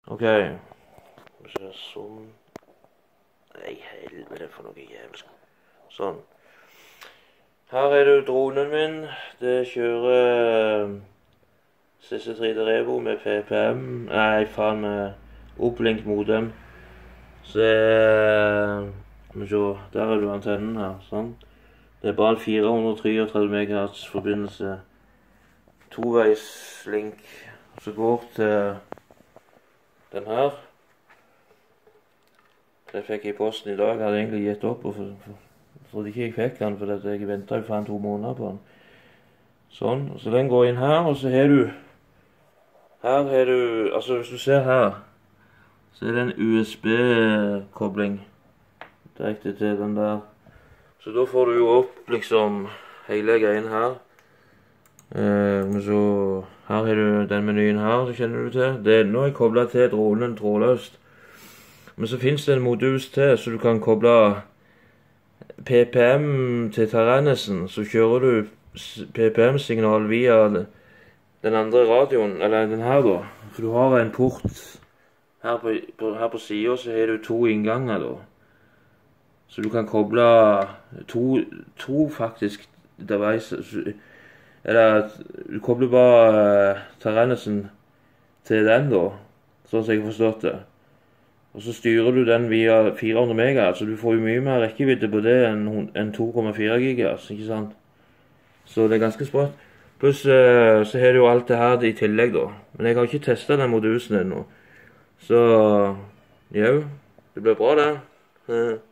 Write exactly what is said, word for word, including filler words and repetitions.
Ok. Så sånn. Nei, helvete for noe jævlig. Sånn. Her er du dronen min. Det kjører C C tre Revo med P P M. Nei, faen med Oplink modem. Så Skal vi se, der er du antennen her, sånn. Det er bare en fire hundre treogtredve megahertz forbindelse. Toveis link som går til den her. Det fikk jeg i posten i dag. Jeg hadde egentlig gitt opp, og for, for, trodde ikke jeg fikk den, for jeg ventet jo faen to måneder på den. Sånn, så den går inn her, og så har du, her har du, altså hvis du ser her, så er det en U S B-kobling direkte til den der. Så da får du jo opp liksom hele greien her. Eh, men så, her har du den menyen her, så kjenner du til. Det er nå jeg koblet til dronen trådløst. Men så finnes det en modus til, så du kan koble P P M til Taranessen. Så kjører du P P M-signal via den andre radioen, eller den her da. For du har en port her på, på, her på siden, så har du to innganger da. Så du kan koble to, to faktisk devices. Eller du kobler bare uh, Taranessen til den da, sånn som jeg har forstått det. Og så styrer du den via fire hundre megahertz, så du får jo mye mer rekkevidde på det enn en to komma fire gigahertz, ikke sant? Så det er ganske sprøtt. Pluss uh, så har du jo alt det her i tillegg da. Men jeg har ikke testet den modusen ennå. Så, jo, det blir bra det.